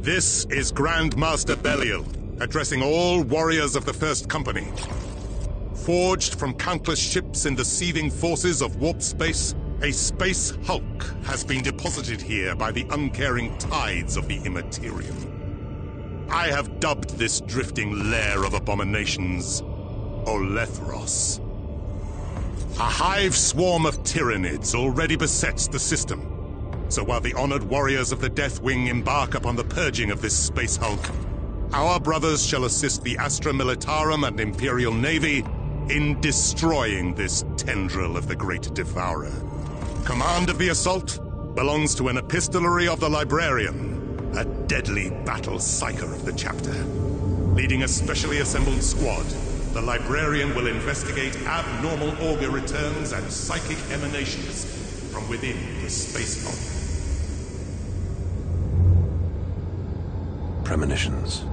This is Grand Master Belial, addressing all warriors of the First Company. Forged from countless ships in the seething forces of warp space, a space hulk has been deposited here by the uncaring tides of the Immaterium. I have dubbed this drifting lair of abominations Olethros. A hive swarm of tyrannids already besets the system. So while the honored warriors of the Deathwing embark upon the purging of this space hulk, our brothers shall assist the Astra Militarum and Imperial Navy in destroying this tendril of the Great Devourer. Command of the assault belongs to an epistolary of the Librarian, a deadly battle psyker of the chapter. Leading a specially assembled squad, the Librarian will investigate abnormal augur returns and psychic emanations from within the space hulk. Premonitions.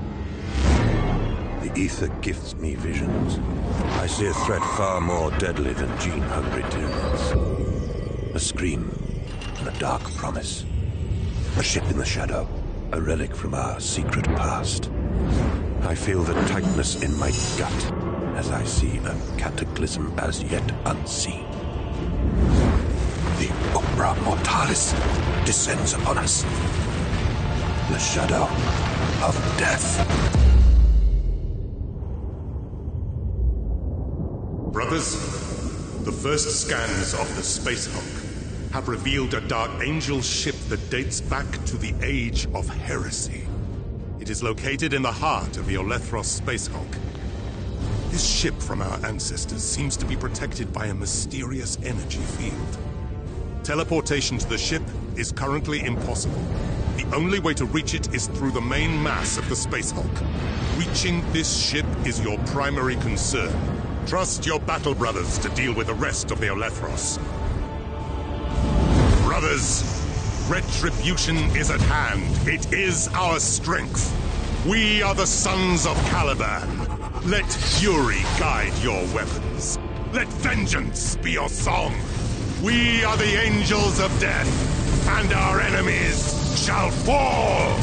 The ether gifts me visions. I see a threat far more deadly than gene-hungry tyrannids. A scream and a dark promise. A ship in the shadow, a relic from our secret past. I feel the tightness in my gut as I see a cataclysm as yet unseen. The Umbra Mortalis descends upon us. The shadow of death. Brothers, the first scans of the Space Hulk have revealed a Dark Angel ship that dates back to the Age of Heresy. It is located in the heart of the Olethros Space Hulk. This ship from our ancestors seems to be protected by a mysterious energy field. Teleportation to the ship is currently impossible. The only way to reach it is through the main mass of the Space Hulk. Reaching this ship is your primary concern. Trust your battle brothers to deal with the rest of the Olethros. Brothers, retribution is at hand. It is our strength. We are the sons of Caliban. Let fury guide your weapons. Let vengeance be your song. We are the angels of death, and our enemies shall fall!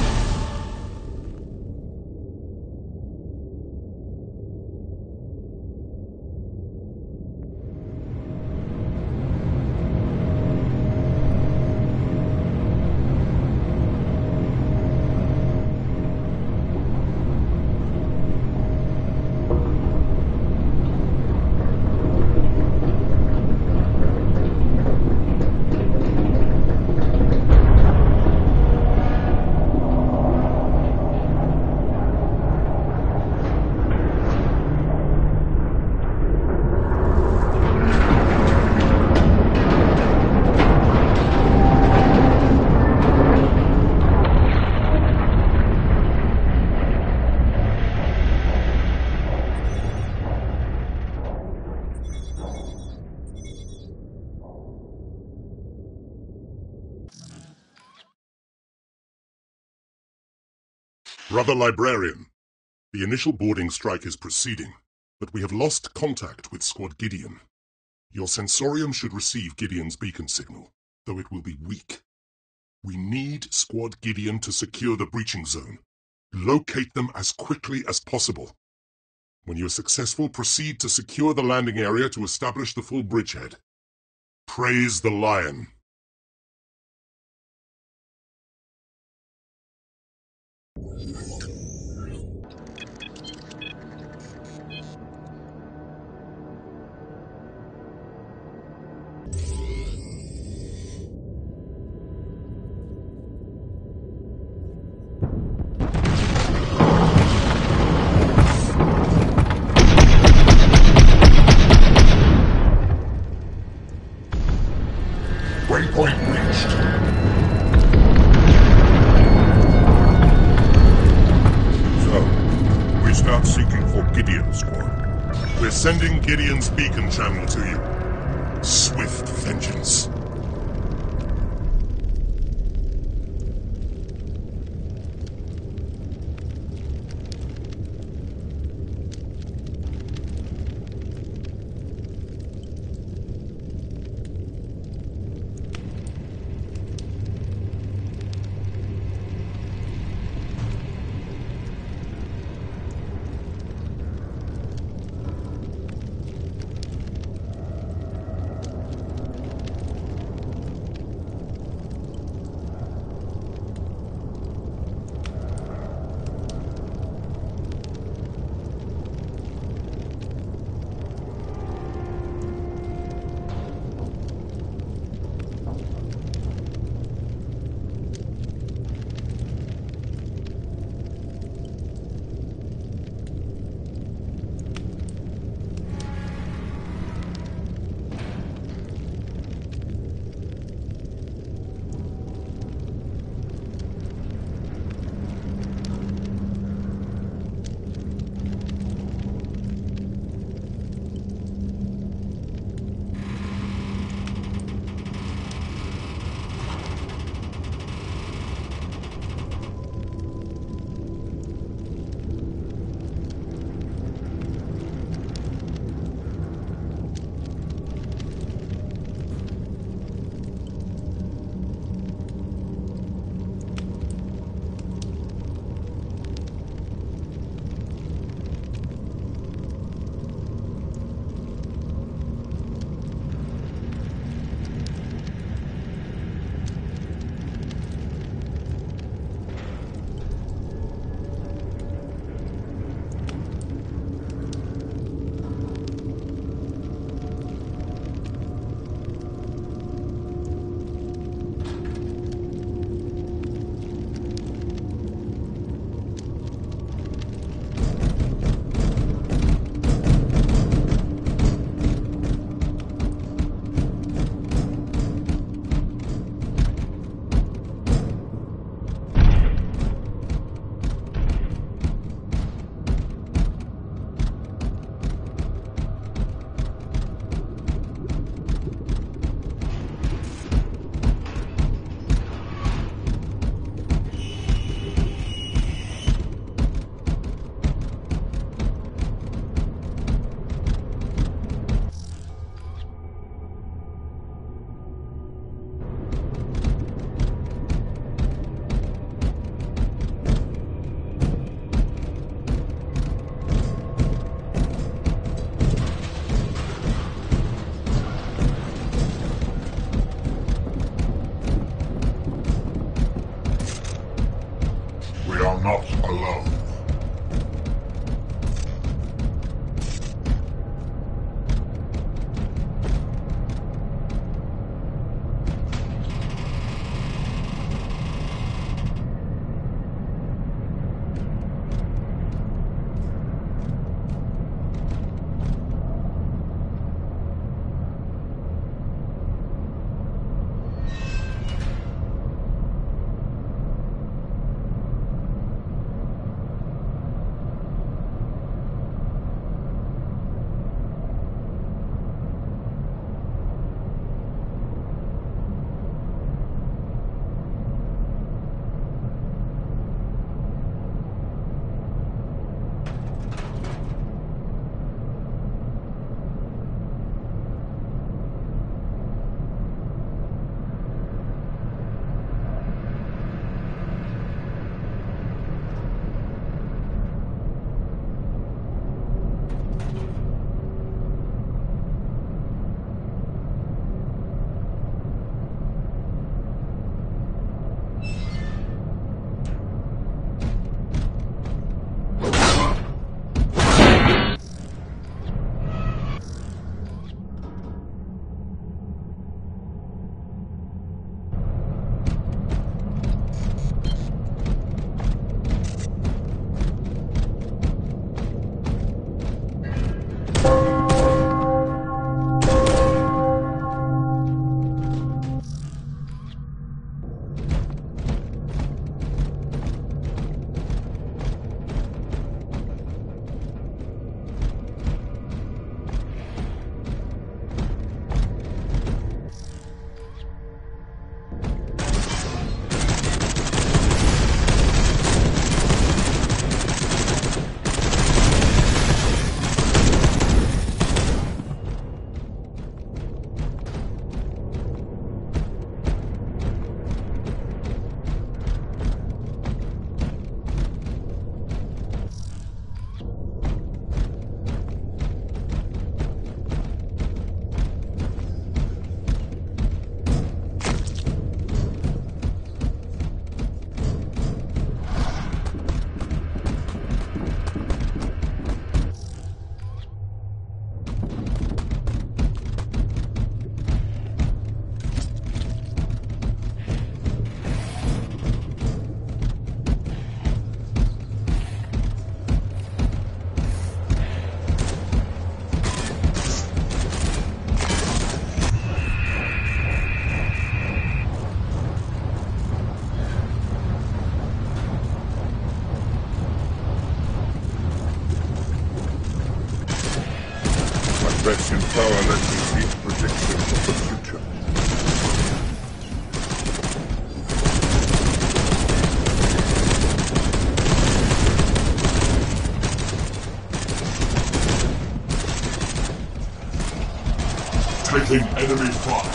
Brother Librarian, the initial boarding strike is proceeding, but we have lost contact with Squad Gideon. Your sensorium should receive Gideon's beacon signal, though it will be weak. We need Squad Gideon to secure the breaching zone. Locate them as quickly as possible. When you are successful, proceed to secure the landing area to establish the full bridgehead. Praise the Lion. Waypoint reached. So, we start seeking for Gideon, Squad. We're sending Gideon's beacon channel to you. Swift vengeance. Progress in power lets me see predictions of the future. Taking enemy fire.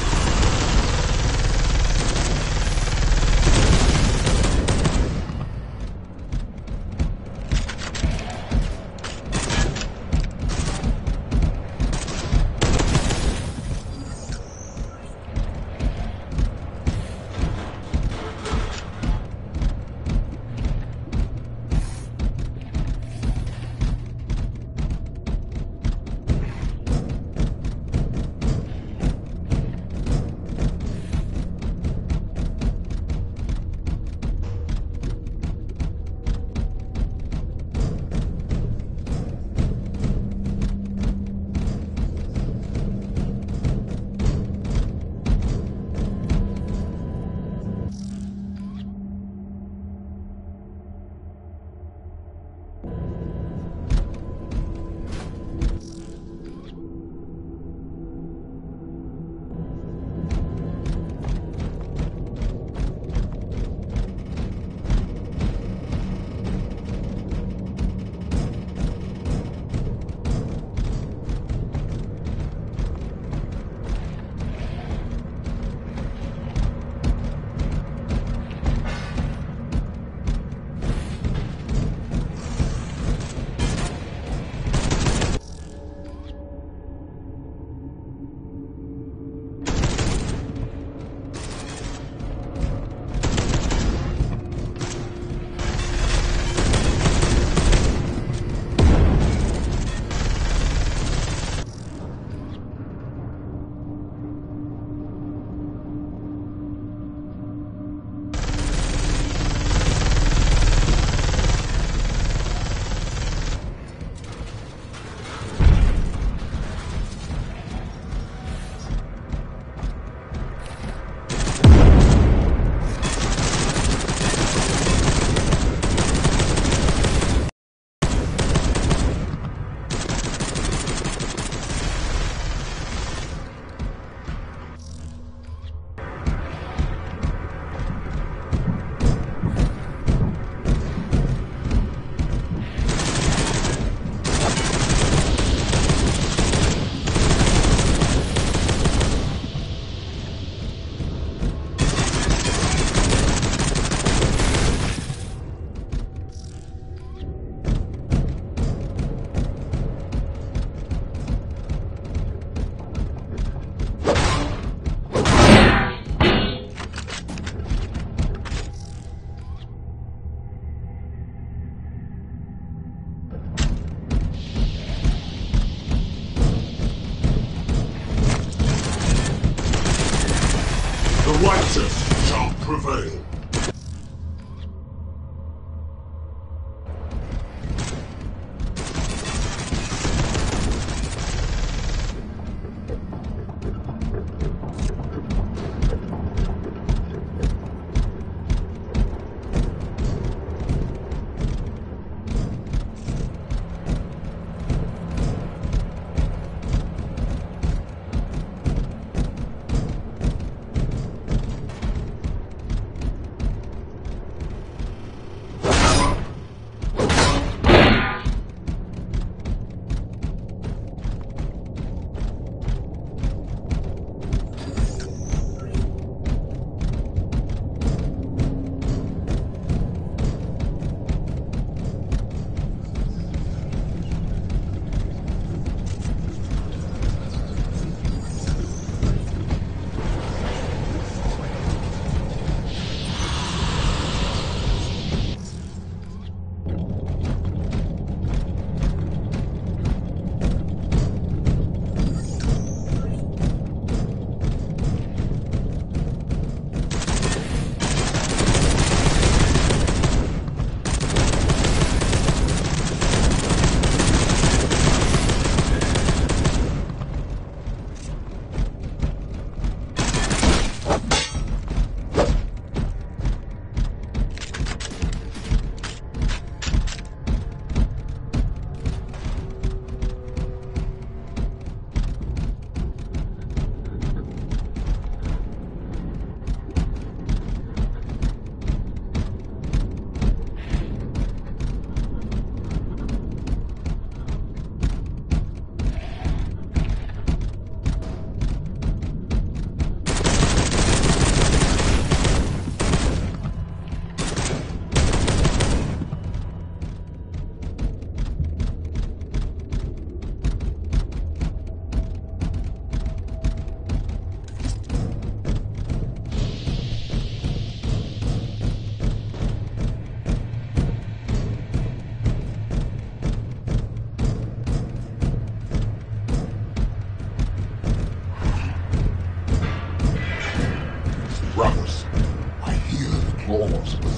The righteous shall prevail.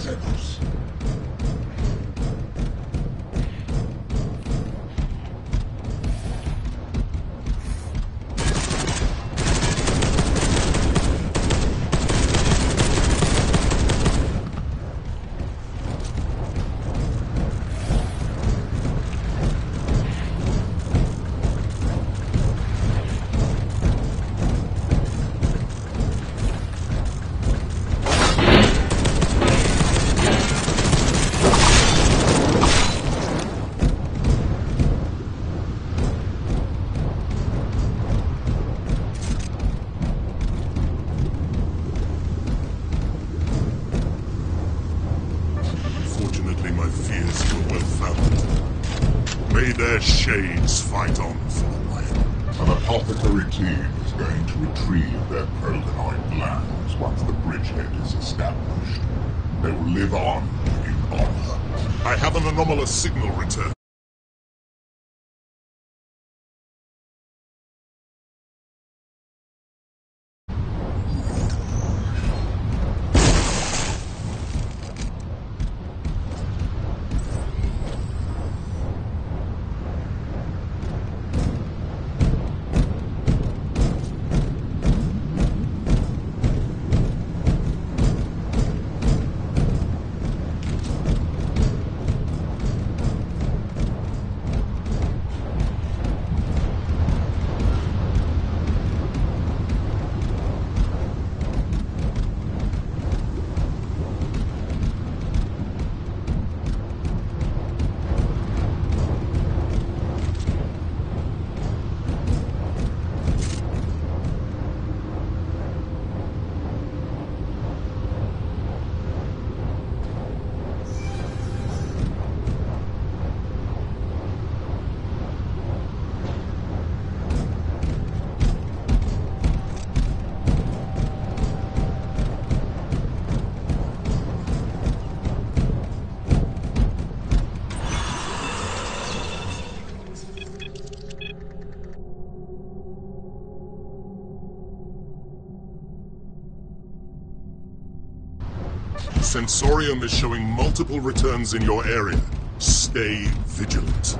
Xenos. Fortunately, my fears were well founded. May their shades fight on for a while. An apothecary team is going to retrieve their Proganoid glands once the bridgehead is established. They will live on in honor. I have an anomalous signal return. Sensorium is showing multiple returns in your area. Stay vigilant.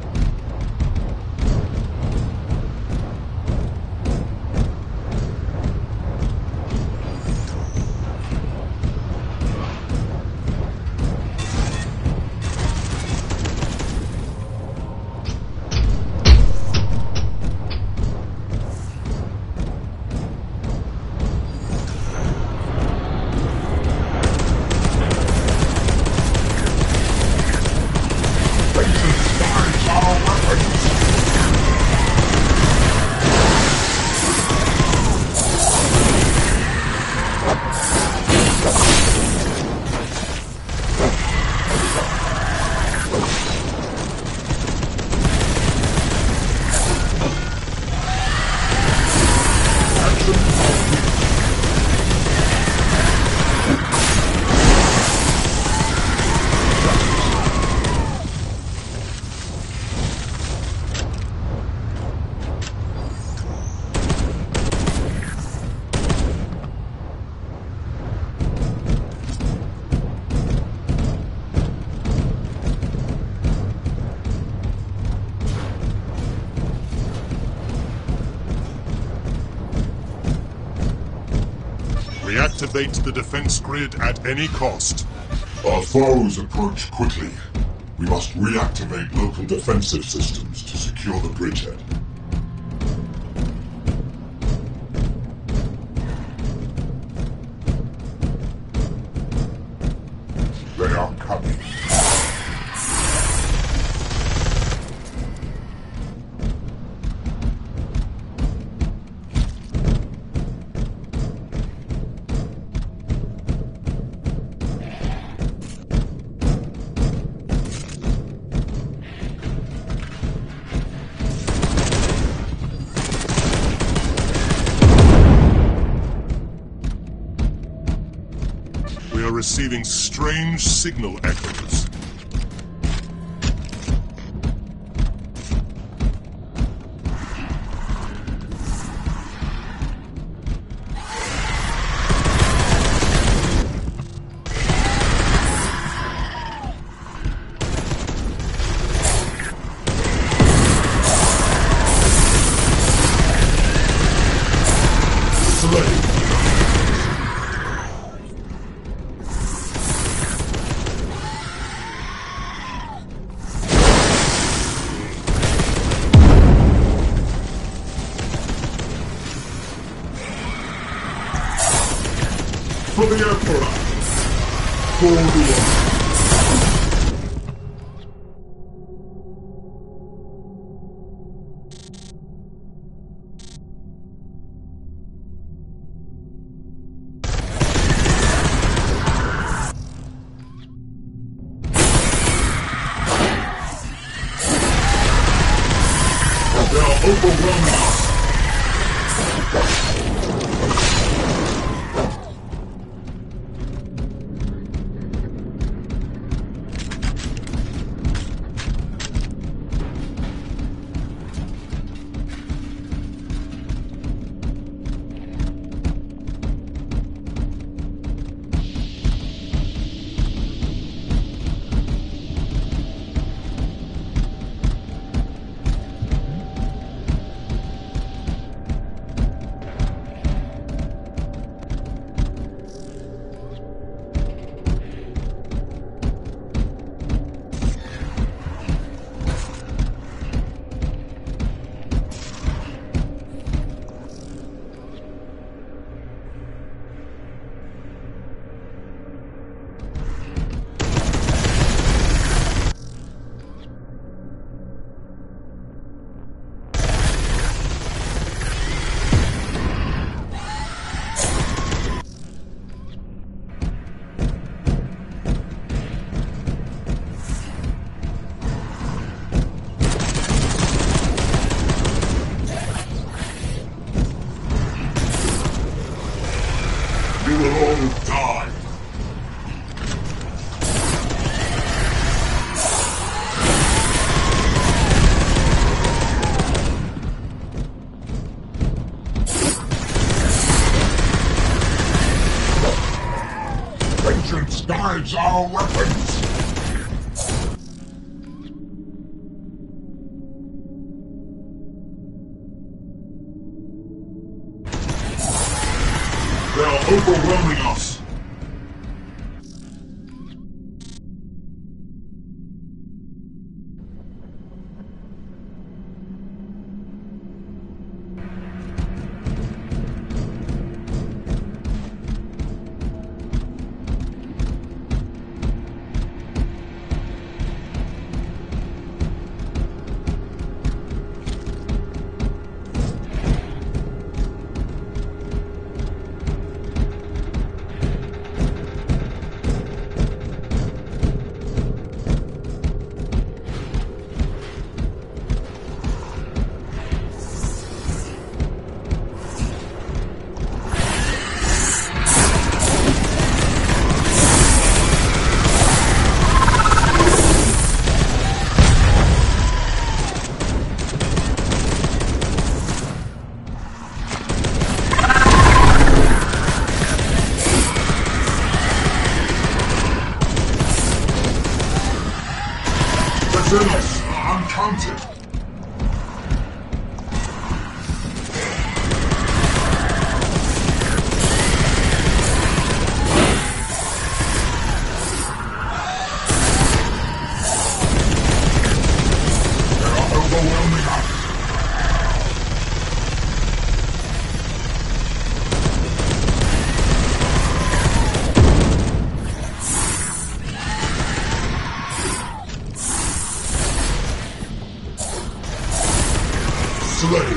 Reactivate the defense grid at any cost. Our foes approach quickly. We must reactivate local defensive systems to secure the bridgehead. They are coming. We are receiving strange signal echoes. For the Emperor! For the They are overwhelming us! You will all die. Vengeance guides our weapons. They are overwhelming us! Zealots are uncounted. They are overwhelming us. Slay.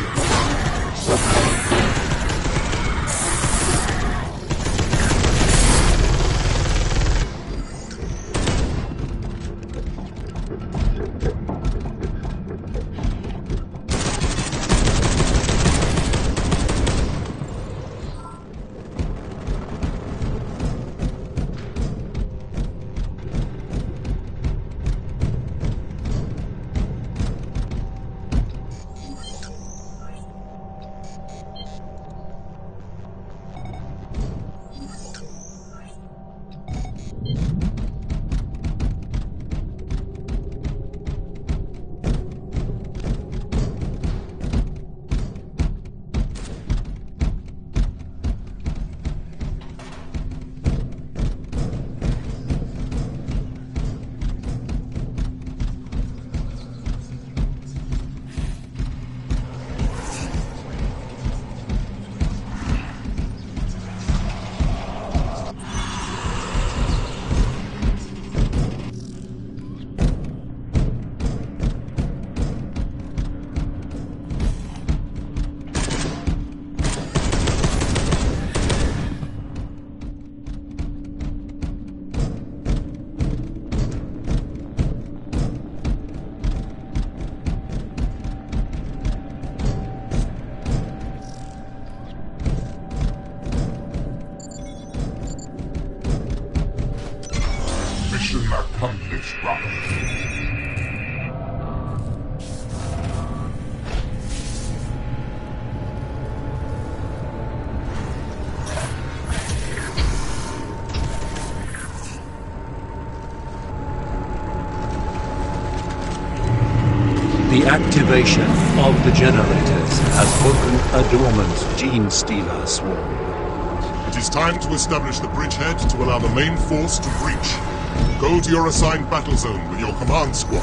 Activation of the generators has woken a dormant gene stealer swarm. It is time to establish the bridgehead to allow the main force to breach. Go to your assigned battle zone with your command squad.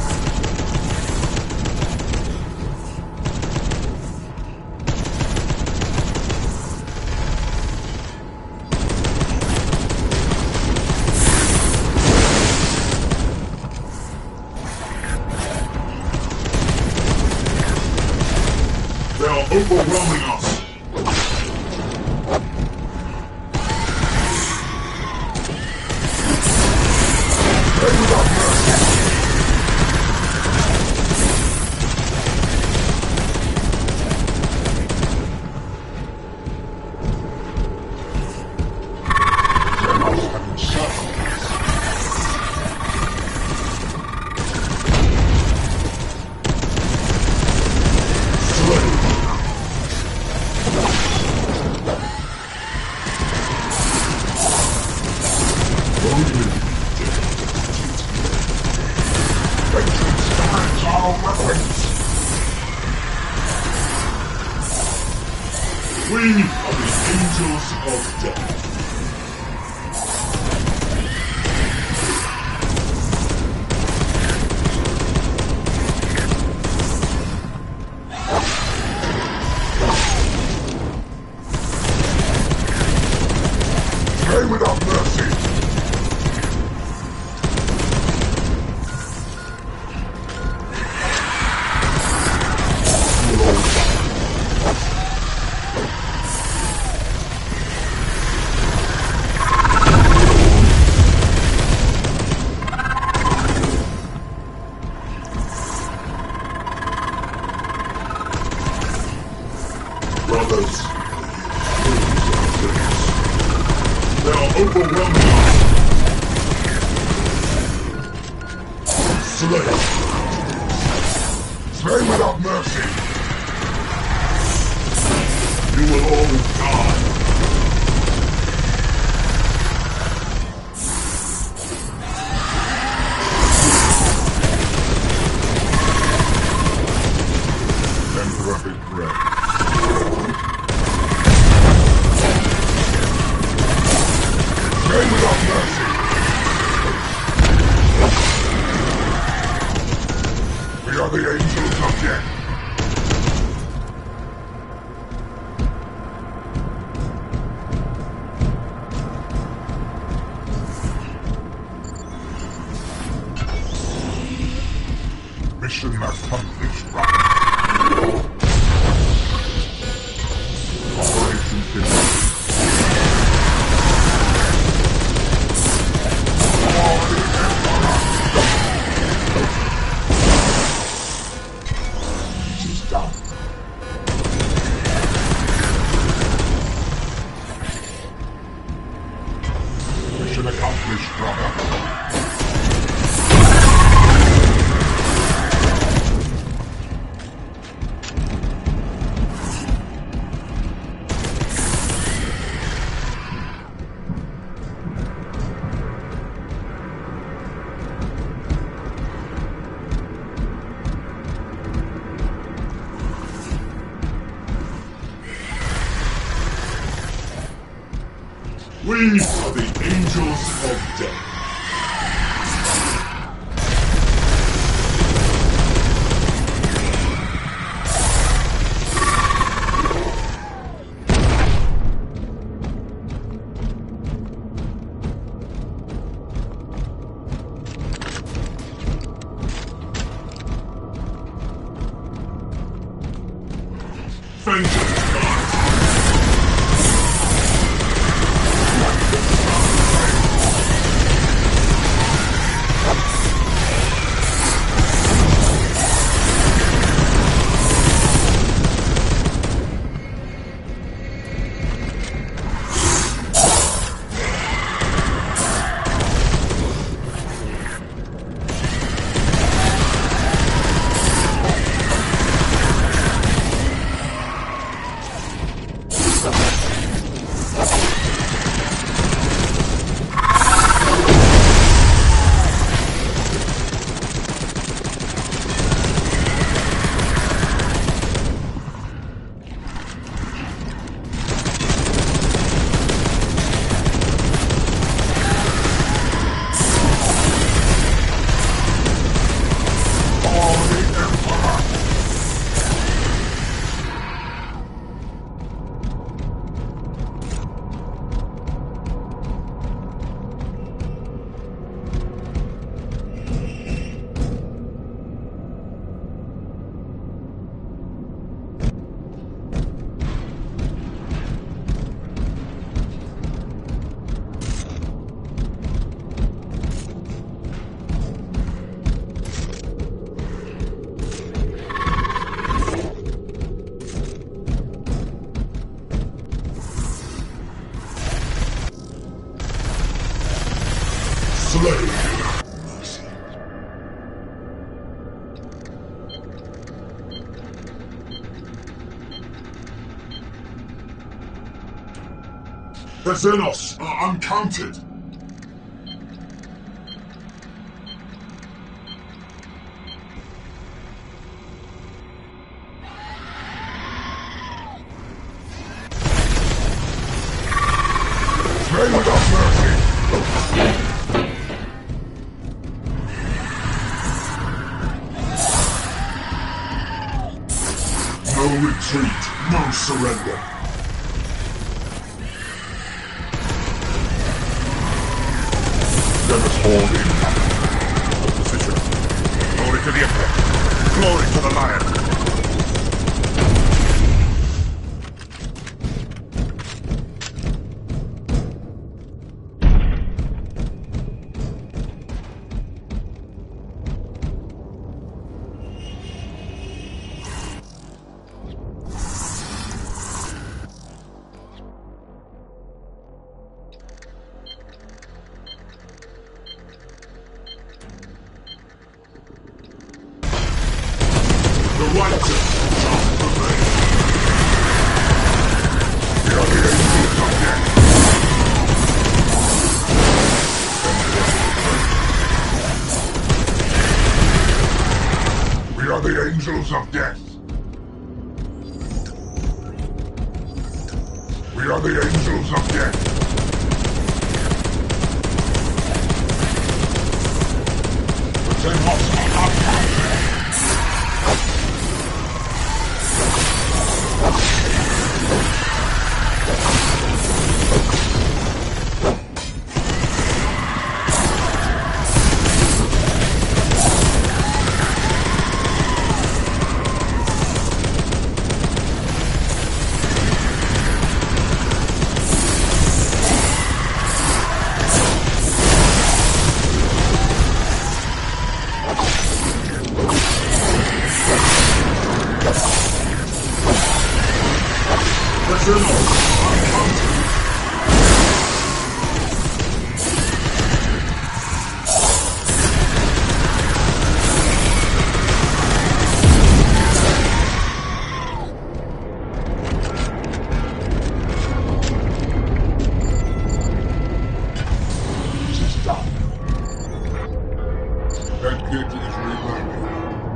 They are overwhelming us. We are the angels of death. Pray without mercy. Brothers, they are overwhelming us. Slay. Slay without mercy. You will all die. Emperor regret. Without mercy. We are the angels of death. Mission accomplished, brother. Operation finished. Mission accomplished, brother. We are the angels of death. Vengeance, God. Slay without mercy. The Xenos are uncounted. Slay without mercy. No retreat, no surrender. Let us hold in. Position. Glory to the Emperor. Glory to the Lion. The righteous shall prevail. We are the angels of death. We are the angels of death. We are the angels of death. The Xenos are uncounted. That kid is reloading.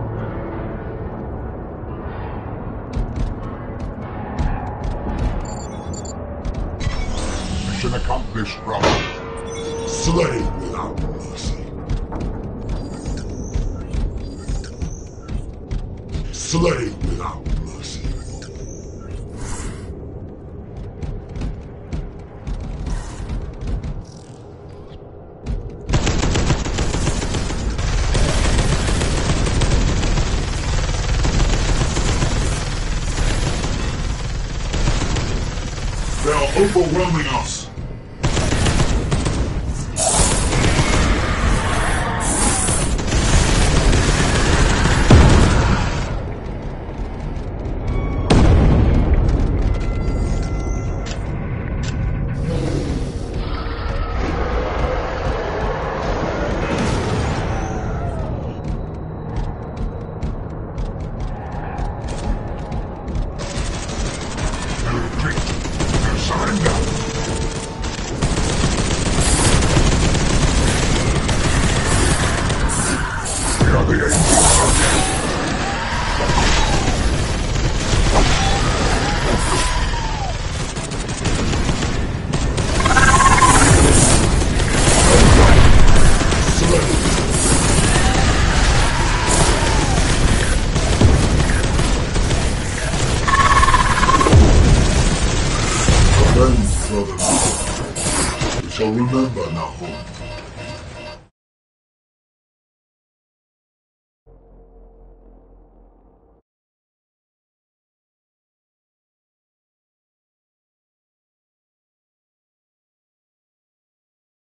Mission accomplished, brother. Slay without mercy. Slay without mercy. They are overwhelming us. No retreat, no surrender. We are the angels of death. Avenge, brother. We shall remember Nahum.